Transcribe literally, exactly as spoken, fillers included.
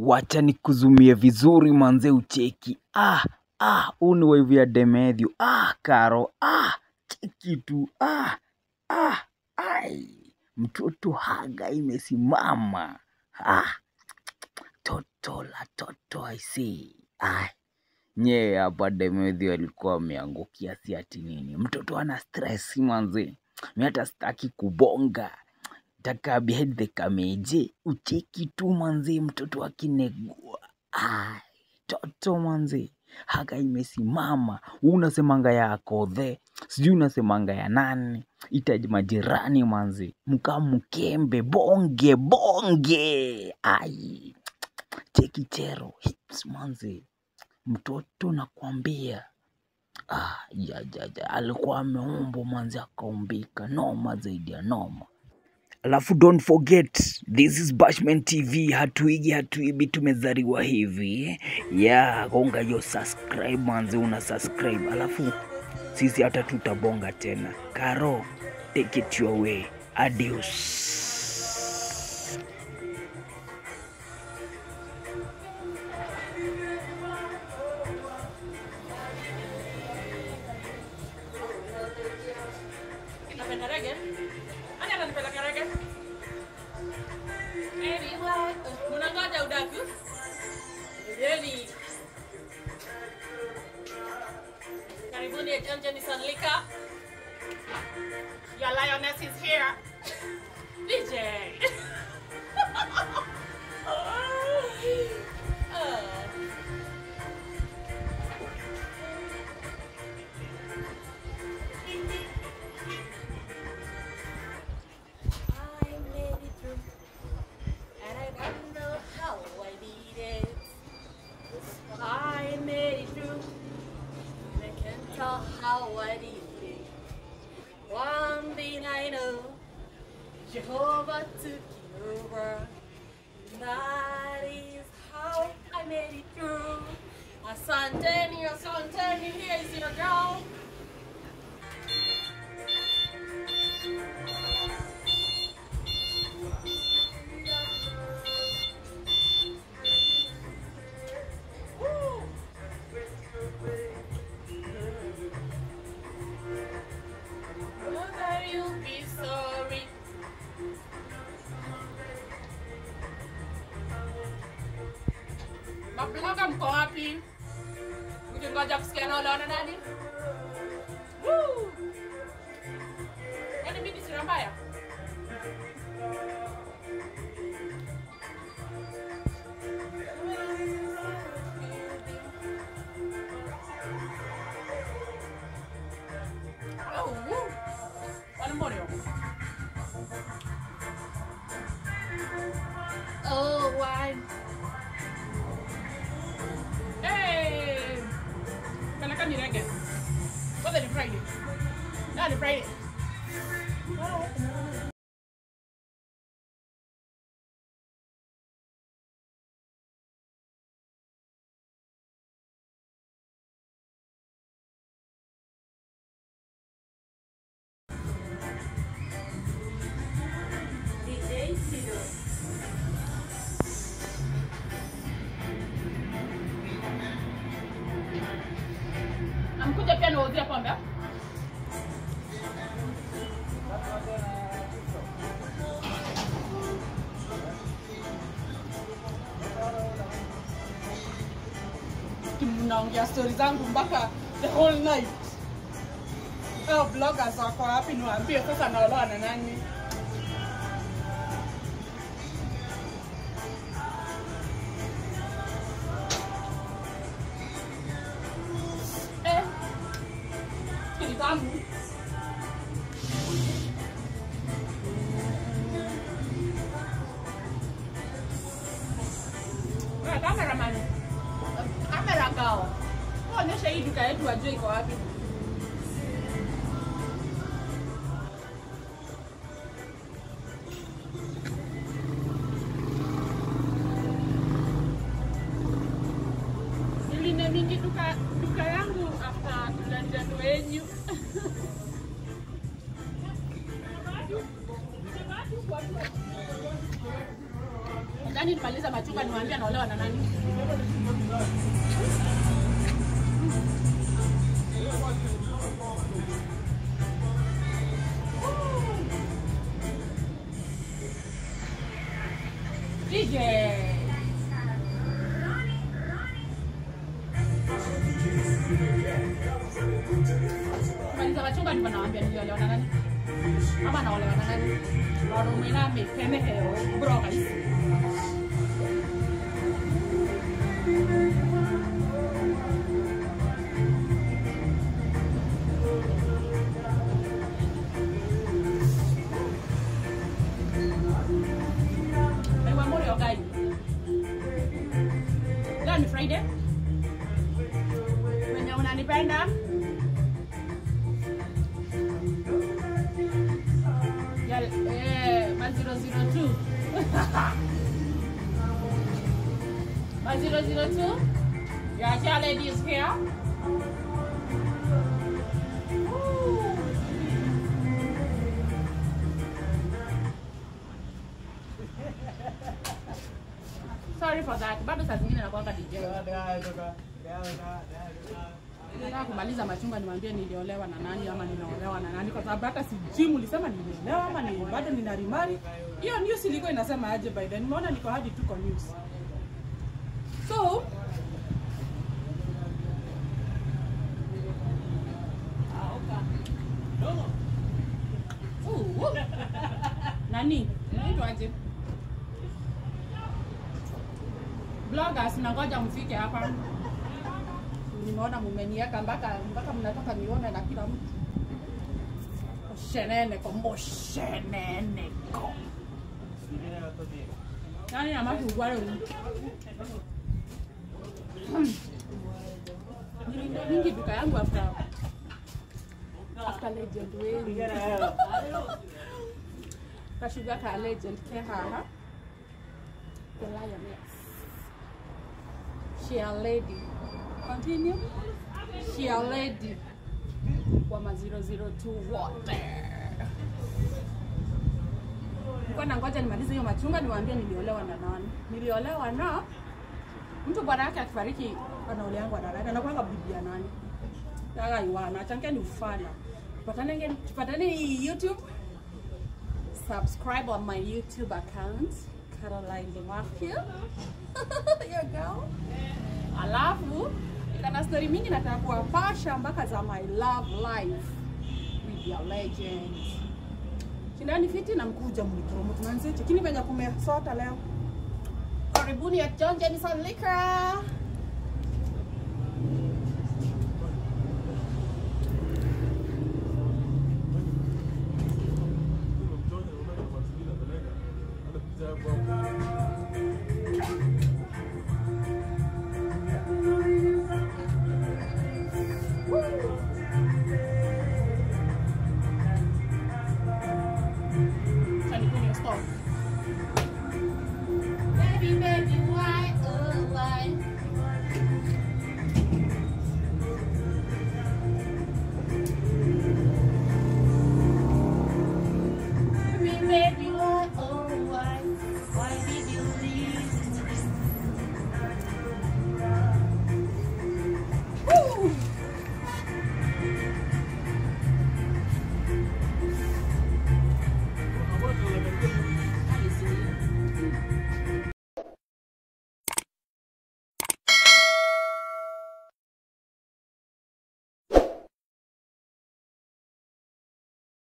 wacha nikuzumie vizuri manze ucheki. Ah, ah, uni wave ya Demathew. Ah, Karo, ah, cheki tu. Ah, ah, ai. Mtoto haga imesimama. Ah, toto la toto I see. Ai. Nye hapa Demathew alikuwa ameangukia si ati nini. Mtoto ana stress manze. Mimi hata sitaki kubonga. Taka behind the kameje. Ucheki tu manze mtoto akinegua. Ai, toto manze. Haga imesimama. Unasemanga ya akodhe. Sijui unasemanga ya nani. Itaji majirani manze. Muka mkembe. Bonge, bonge. Ai. Cheki chero. Hips manze. Mtoto nakwambia. Ah, ya, ya, ya. Alikuwa ameumbo manze akaumbika. Noma zaidi ya noma. Alafu don't forget, this is Bashman T V, hatuigi hatuibi tumezariwa hivi. Yeah, gonga yo subscribe manze una subscribe. Alafu, sisi hata tutabonga tena. Karo, take it your way. Adios. Your lioness is here. D J. How I did it. One thing I know, Jehovah took you over. That is how I made it through. A son turning, a son turning, here is your girl. Mabloga mko wapi? Mkingoja kusikia na wale nani? Woo! Yaani mimi sina mbaya. Oh, woo! One more. Oh, why? Again. What did you Friday? Not Friday. Oh. Amkuja pia nauzia pombe. Mnaongea stories zangu mpaka the whole night. Hao bloggers wako wapi niwaambie sasa naolewa na nani? Tamu. Wewe cameraman. Kamera kao. Onyesha hii duka yetu wajue iko wapi. Niline mingi duka duka yangu after tulanja wenyu. Gani nimaliza machungwa niwaambia naolewa na nani? D J. Maliza machungwa ni wanawaambia niliolewa na nani? Mama naolewa na nani? Waro mwina mekene heo bro guys. Ewa mori ogai. Leo ni Friday. Wenye unanipenda? Eh, my zero zero two. My zero zero two. Your child lady is here. Ooh. Sorry for that. Bado saa zingine nakuanga D J. Nataka kumaliza machungwa niwaambie niliolewa na nani ama ninaolewa na nani, kwa sababu hata sijui mlisema niliolewa ama ni bado nina rimari. Hiyo news ilikuwa inasema aje by then. Nimeona niko hadi tuko news. So ah okay. Oh. Nani? Ndio aje? Bloggers nangoja mfike hapa. Nimeona mmenieka mpaka mpaka mnataka nione na kila mtu. Shenene kwa moshenene kwa. Nani na mafu gwale uli? Nilinda mingi duka yangu after after legend wewe. Kashuga ka legend ke haha. The lioness. She a lady. Continue. She a lady. Wama zero zero two water. Niko na ngoja nimalize hiyo machungwa niwaambie niliolewa na nani. Niliolewa na mtu bwana yake akifariki anaolewa na nani? Anakuanga bibi ya nani? Daga iwana, chankeni ufala. Tupatane ngeni, tupatane YouTube. Subscribe on my YouTube account, Caroline Demathew. Here you go. Alafu kana story mingi nataka kuwapasha mpaka za my love life with your legend. Kindani fiti na mkuja mnipromote manze. Kini venye kumesota leo. Karibuni at John Jenison Liquor.